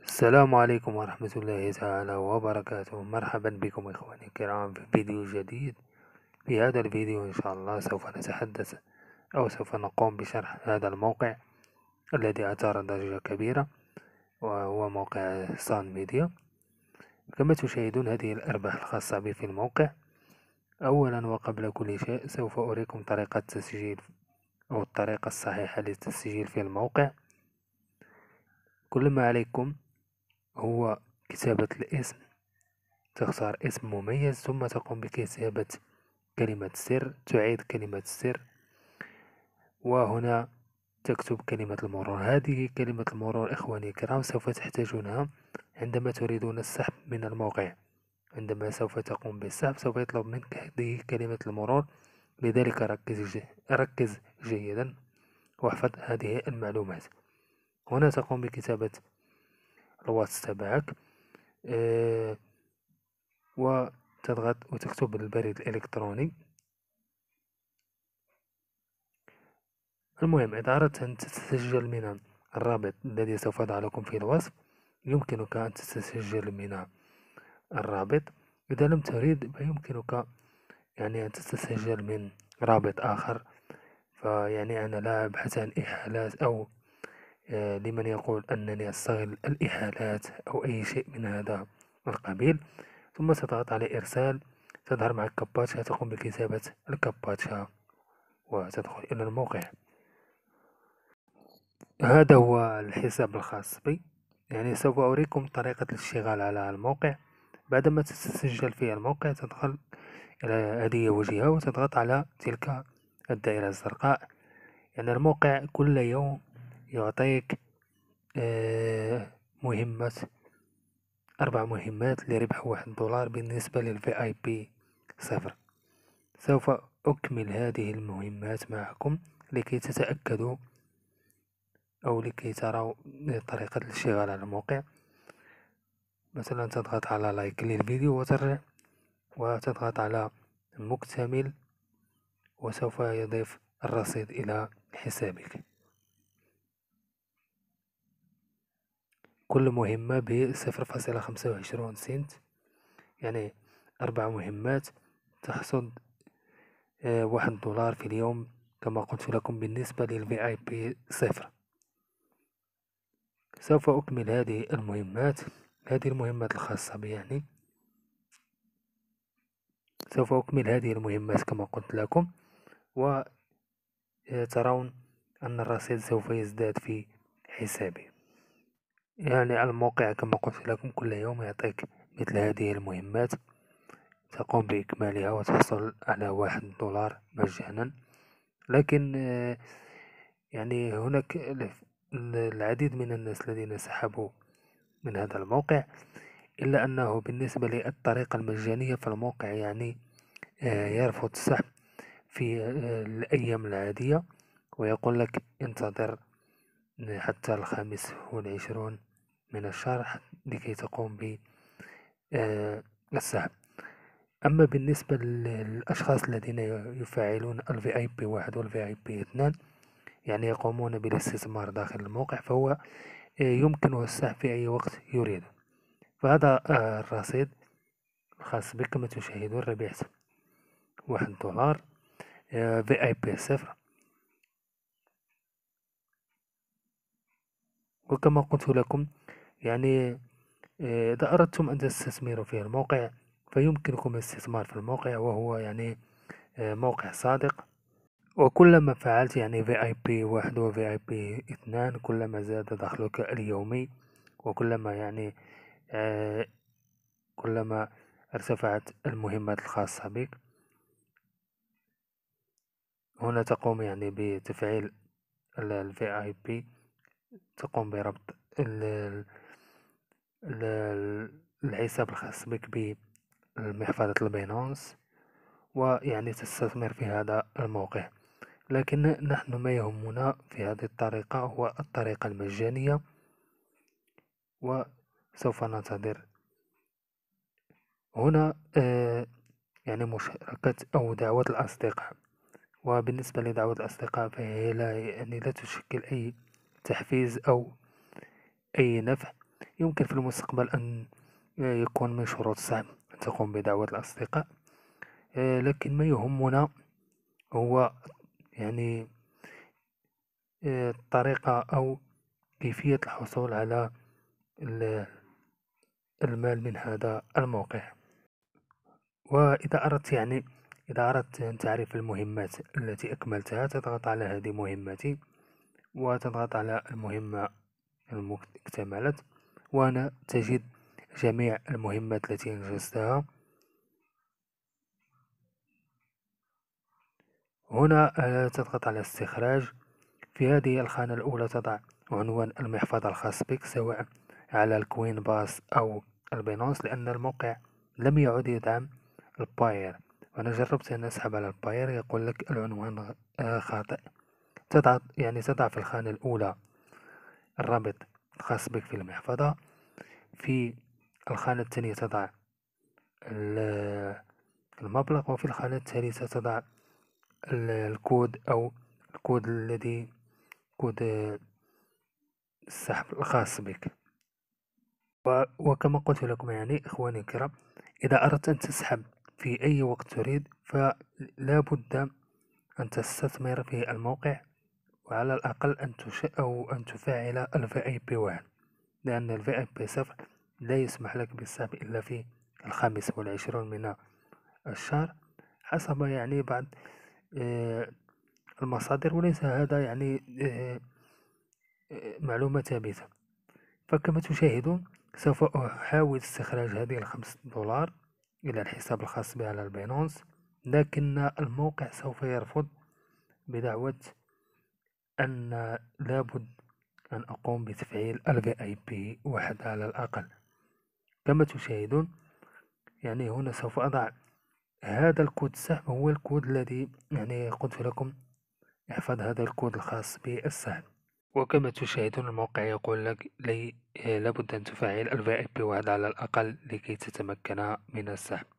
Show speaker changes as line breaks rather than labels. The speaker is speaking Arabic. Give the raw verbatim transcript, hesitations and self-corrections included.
السلام عليكم ورحمة الله تعالى وبركاته. مرحبا بكم إخواني الكرام في فيديو جديد. في هذا الفيديو إن شاء الله سوف نتحدث أو سوف نقوم بشرح هذا الموقع الذي أثار ضجة كبيرة، وهو موقع سان ميديا. كما تشاهدون هذه الأرباح الخاصة بي في الموقع. أولا وقبل كل شيء سوف أريكم طريقة التسجيل أو الطريقة الصحيحة للتسجيل في الموقع. كل ما عليكم هو كتابة الاسم، تختار اسم مميز ثم تقوم بكتابة كلمة سر، تعيد كلمة السر، وهنا تكتب كلمة المرور. هذه كلمة المرور إخواني الكرام سوف تحتاجونها عندما تريدون السحب من الموقع. عندما سوف تقوم بالسحب سوف يطلب منك هذه كلمة المرور، لذلك ركز جي ركز جيدا واحفظ هذه المعلومات. هنا تقوم بكتابة الواتس تبعك، أه وتضغط وتكتب البريد الإلكتروني. المهم إذا أردت أن تتسجل من الرابط الذي سوف أضع لكم في الوصف يمكنك أن تتسجل من الرابط. إذا لم تريد فيمكنك يعني أن تتسجل من رابط آخر. فيعني أنا لا أبحث عن إحالات أو آه لمن يقول أنني أستغل الإحالات أو أي شيء من هذا القبيل. ثم تضغط على إرسال، تظهر معك كابتشا، تقوم بكتابة الكابتشا وتدخل إلى الموقع. هذا هو الحساب الخاص بي. يعني سوف أريكم طريقة الاشتغال على الموقع. بعدما تتسجل في الموقع تدخل إلى هذه وجهة وتضغط على تلك الدائرة الزرقاء. يعني الموقع كل يوم يعطيك مهمة أربع مهمات لربح واحد دولار بالنسبة للفي آي بي صفر. سوف أكمل هذه المهمات معكم لكي تتأكدوا أو لكي تروا طريقة الاشتغال على الموقع. مثلا تضغط على لايك للفيديو وترجع وتضغط على مكتمل، وسوف يضيف الرصيد إلى حسابك. كل مهمة بصفر فاصلة خمسة وعشرون سنت، يعني أربع مهمات تحصد آه واحد دولار في اليوم كما قلت لكم بالنسبة للفي آي بي صفر. سوف أكمل هذه المهمات هذه المهمات الخاصة بي. يعني سوف أكمل هذه المهمات كما قلت لكم، وترون أن الرصيد سوف يزداد في حسابي. يعني الموقع كما قلت لكم كل يوم يعطيك مثل هذه المهمات، تقوم بإكمالها وتحصل على واحد دولار مجانا. لكن يعني هناك العديد من الناس الذين سحبوا من هذا الموقع، إلا أنه بالنسبة للطريقة المجانية فالموقع يعني يرفض السحب في الأيام العادية، ويقول لك انتظر حتى الخامس والعشرون من الشهر لكي تقوم بالسحب. أما بالنسبة للأشخاص الذين يفعلون ال في آي بي واحد وال في آي بي اثنان، يعني يقومون بالاستثمار داخل الموقع، فهو يمكنه السحب في أي وقت يريد. فهذا الرصيد الخاص بك كما تشاهدون، ربحت واحد دولار في آي بي صفر. وكما قلت لكم يعني إذا أردتم أن تستثمروا في الموقع فيمكنكم الاستثمار في الموقع، وهو يعني موقع صادق. وكلما فعلت يعني في آي بي واحد و في آي بي اثنان كلما زاد دخلك اليومي، وكلما يعني آه كلما ارتفعت المهمات الخاصة بك. هنا تقوم يعني بتفعيل ال في آي بي، تقوم بربط ال ال الحساب الخاص بك بمحفظة الباينانس، ويعني تستثمر في هذا الموقع. لكن نحن ما يهمنا في هذه الطريقة هو الطريقة المجانية، وسوف ننتظر هنا آه يعني مشاركة أو دعوة الأصدقاء. وبالنسبة لدعوة الأصدقاء فهي لا يعني لا تشكل أي تحفيز أو أي نفع، يمكن في المستقبل أن يكون من شروط السحب أن تقوم بدعوة الأصدقاء، لكن ما يهمنا هو يعني الطريقة أو كيفية الحصول على المال من هذا الموقع. وإذا أردت يعني إذا أردت أن تعرف المهمات التي أكملتها، تضغط على هذه مهمتي وتضغط على المهمة اكتملت، وهنا تجد جميع المهمات التي أنجزتها. هنا تضغط على استخراج. في هذه الخانة الأولى تضع عنوان المحفظة الخاص بك، سواء على الكوين باس أو البينونس، لأن الموقع لم يعد يدعم الباير. وأنا جربت أن أسحب على الباير يقول لك العنوان خاطئ. تضع يعني تضع في الخانة الأولى الرابط الخاص بك في المحفظة. في الخانة الثانية تضع المبلغ، وفي الخانة الثالثة تضع الكود أو الكود الذي كود السحب الخاص بك. وكما قلت لكم يعني إخواني الكرام، إذا أردت أن تسحب في أي وقت تريد فلا بد أن تستثمر في الموقع، وعلى الأقل أن تش أو أن تفعل ال في آي بي واحد، لأن ال في آي بي صفر لا يسمح لك بالسحب إلا في الخامس والعشرون من الشهر، حسب يعني بعض المصادر، وليس هذا يعني معلومة ثابتة. فكما تشاهدون سوف أحاول استخراج هذه الخمس دولار إلى الحساب الخاص بي على الباينانس، لكن الموقع سوف يرفض بدعوة أن لابد أن أقوم بتفعيل ال في آي بي واحد على الأقل. كما تشاهدون يعني هنا سوف أضع هذا الكود السحب، هو الكود الذي يعني قلت لكم احفظ هذا الكود الخاص بالسحب. وكما تشاهدون الموقع يقول لك لي لابد أن تفعل ال في آي بي واحد على الأقل لكي تتمكن من السحب.